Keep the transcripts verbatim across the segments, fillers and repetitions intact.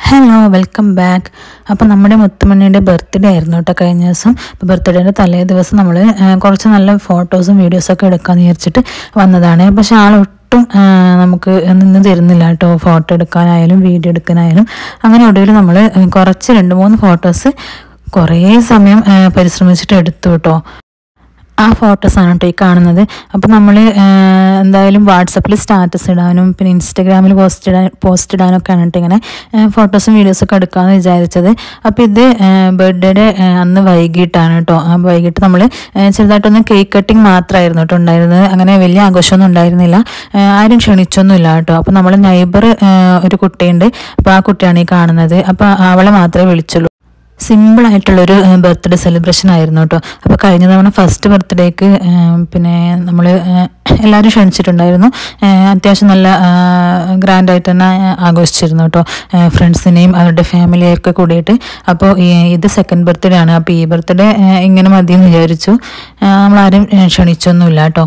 Hello welcome back. അപ്പോൾ നമ്മുടെ മുത്തുമണിയുടെ birthday ആയിരുന്നു കേട്ടോ കഴിഞ്ഞ ദിവസം. അപ്പോൾ ബർത്ത്ഡേയുടെ തലേ ദിവസം നമ്മൾ കുറച്ച് നല്ല ഫോട്ടോസും വീഡിയോസൊക്കെ എടുക്കാമെന്ന് വിചാരിച്ചിട്ട് വന്നതാണ്. പക്ഷെ ആളൊട്ടും നമുക്ക് നിന്ന് തരുന്നില്ല കേട്ടോ, ഫോട്ടോ എടുക്കാനായാലും വീഡിയോ എടുക്കാനായാലും. അങ്ങനെ ഒടുവിൽ നമ്മൾ കുറച്ച് രണ്ട് മൂന്ന് ഫോട്ടോസ് കുറേ സമയം പരിശ്രമിച്ചിട്ട് എടുത്തു കേട്ടോ. ആ ഫോട്ടോസാണ് കേട്ടോ ഈ കാണുന്നത്. അപ്പോൾ നമ്മൾ എന്തായാലും വാട്സപ്പിൽ സ്റ്റാറ്റസ് ഇടാനും പിന്നെ ഇൻസ്റ്റഗ്രാമിൽ പോസ്റ്റ് ഇടാൻ പോസ്റ്റ് ഇടാനൊക്കെയാണ് കേട്ടോ ഇങ്ങനെ ഫോട്ടോസും വീഡിയോസൊക്കെ എടുക്കാമെന്ന് വിചാരിച്ചത്. അപ്പോൾ ഇത് ബർത്ത്ഡേയുടെ അന്ന് വൈകിട്ടാണ് കേട്ടോ. ആ വൈകിട്ട് നമ്മൾ ചെറുതായിട്ടൊന്ന് കേക്ക് കട്ടിങ് മാത്രമായിരുന്നു കേട്ടോ ഉണ്ടായിരുന്നത്. അങ്ങനെ വലിയ ആഘോഷമൊന്നും ഉണ്ടായിരുന്നില്ല, ആരും ക്ഷണിച്ചൊന്നുമില്ല കേട്ടോ. അപ്പോൾ നമ്മൾ നൈബർ ഒരു കുട്ടിയുണ്ട്, അപ്പോൾ ആ കുട്ടിയാണ് ഈ കാണുന്നത്. അപ്പോൾ അവളെ മാത്രമേ വിളിച്ചുള്ളൂ. സിമ്പിളായിട്ടുള്ളൊരു ബർത്ത്ഡേ സെലിബ്രേഷൻ ആയിരുന്നു കേട്ടോ. അപ്പോൾ കഴിഞ്ഞ തവണ ഫസ്റ്റ് ബർത്ത്ഡേക്ക് പിന്നെ നമ്മൾ എല്ലാവരും ക്ഷണിച്ചിട്ടുണ്ടായിരുന്നു. അത്യാവശ്യം നല്ല ഗ്രാൻഡായിട്ട് തന്നെ ആഘോഷിച്ചിരുന്നു കേട്ടോ, ഫ്രണ്ട്സിനെയും അവരുടെ ഫാമിലിയൊക്കെ കൂടിയിട്ട്. അപ്പോൾ ഇത് സെക്കൻഡ് ബർത്ത്ഡേ ആണ്. അപ്പോൾ ഈ ബർത്ത്ഡേ ഇങ്ങനെ മതിയെന്ന് വിചാരിച്ചു. നമ്മളാരും ക്ഷണിച്ചൊന്നുമില്ല കേട്ടോ.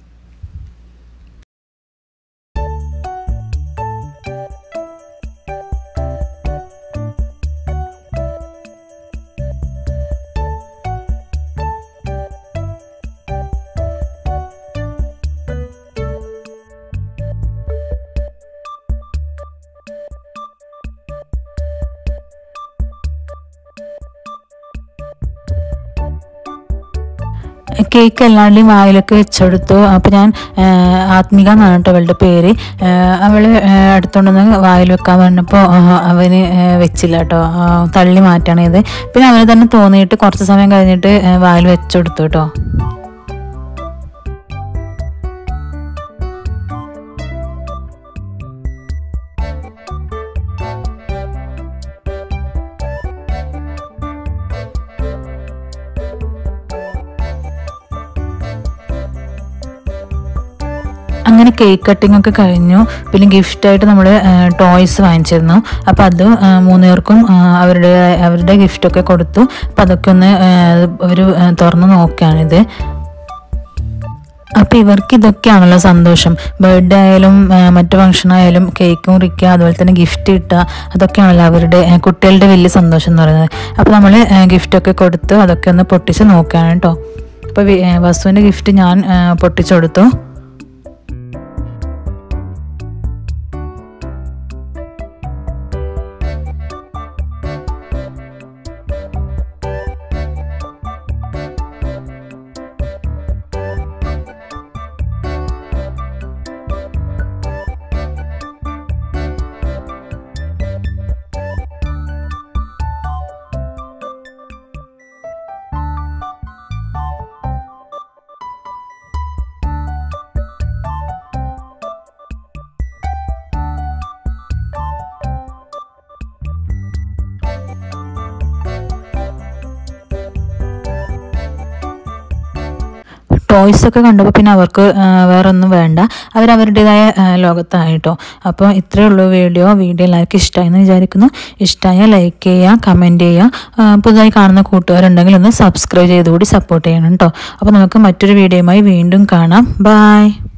കേക്ക് എല്ലാവരുടെയും വായിലൊക്കെ വെച്ചെടുത്തു. അപ്പോൾ ഞാൻ ആത്മിക എന്നാണ് കേട്ടോ അവളുടെ പേര്. അവൾ എടുത്തുകൊണ്ടൊന്ന് വായിൽ വെക്കാൻ പറഞ്ഞപ്പോൾ അവന് വെച്ചില്ല കേട്ടോ, തള്ളി മാറ്റാണ് ഇത്. പിന്നെ അവന് തന്നെ തോന്നിയിട്ട് കുറച്ച് സമയം കഴിഞ്ഞിട്ട് വായിൽ വെച്ചെടുത്തു കേട്ടോ. അങ്ങനെ കേക്ക് കട്ടിംഗ് ഒക്കെ കഴിഞ്ഞു. പിന്നെ ഗിഫ്റ്റായിട്ട് നമ്മൾ ടോയ്സ് വാങ്ങിച്ചിരുന്നു. അപ്പോൾ അത് മൂന്ന് പേർക്കും അവരുടെ അവരുടെ ഗിഫ്റ്റൊക്കെ കൊടുത്തു. അപ്പോൾ അതൊക്കെ ഒന്ന് അവർ തുറന്ന് നോക്കുകയാണിത്. അപ്പോൾ ഇവർക്ക് ഇതൊക്കെയാണല്ലോ സന്തോഷം. ബർത്ത്ഡേ ആയാലും മറ്റു ഫംഗ്ഷൻ ആയാലും കേക്ക് മുറിക്കുക, അതുപോലെ തന്നെ ഗിഫ്റ്റ് കിട്ടുക, അതൊക്കെയാണല്ലോ അവരുടെ കുട്ടികളുടെ വലിയ സന്തോഷം എന്ന് പറയുന്നത്. അപ്പോൾ നമ്മൾ ഗിഫ്റ്റൊക്കെ കൊടുത്തു അതൊക്കെ ഒന്ന് പൊട്ടിച്ച് നോക്കുകയാണ് കേട്ടോ. അപ്പോൾ വസുവിൻ്റെ ഗിഫ്റ്റ് ഞാൻ പൊട്ടിച്ചു കൊടുത്തു. ടോയ്സ് ഒക്കെ കണ്ടപ്പോൾ പിന്നെ അവർക്ക് വേറെ ഒന്നും വേണ്ട, അവരവരുടേതായ ലോകത്തായിട്ടോ. അപ്പോൾ ഇത്രയേ ഉള്ളൂ വീഡിയോ. വീഡിയോ എല്ലാവർക്കും ഇഷ്ടമായെന്ന് വിചാരിക്കുന്നു. ഇഷ്ടമായാൽ ലൈക്ക് ചെയ്യുക, കമൻറ്റ് ചെയ്യുക. പുതുതായി കാണുന്ന കൂട്ടുകാരുണ്ടെങ്കിൽ ഒന്ന് സബ്സ്ക്രൈബ് ചെയ്തുകൂടി സപ്പോർട്ട് ചെയ്യണം കേട്ടോ. അപ്പോൾ നമുക്ക് മറ്റൊരു വീഡിയോയുമായി വീണ്ടും കാണാം. ബൈ.